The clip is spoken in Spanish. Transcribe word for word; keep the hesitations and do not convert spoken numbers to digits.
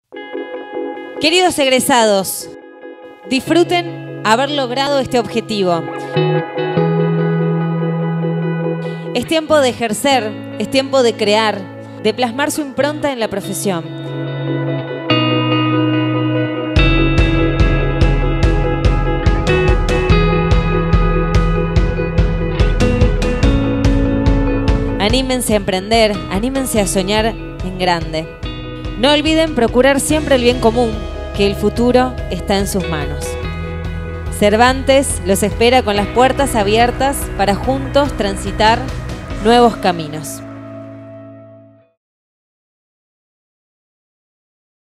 Queridos egresados, disfruten haber logrado este objetivo. Es tiempo de ejercer, es tiempo de crear, de plasmar su impronta en la profesión. Anímense a emprender, anímense a soñar en grande. No olviden procurar siempre el bien común, que el futuro está en sus manos. Cervantes los espera con las puertas abiertas para juntos transitar nuevos caminos.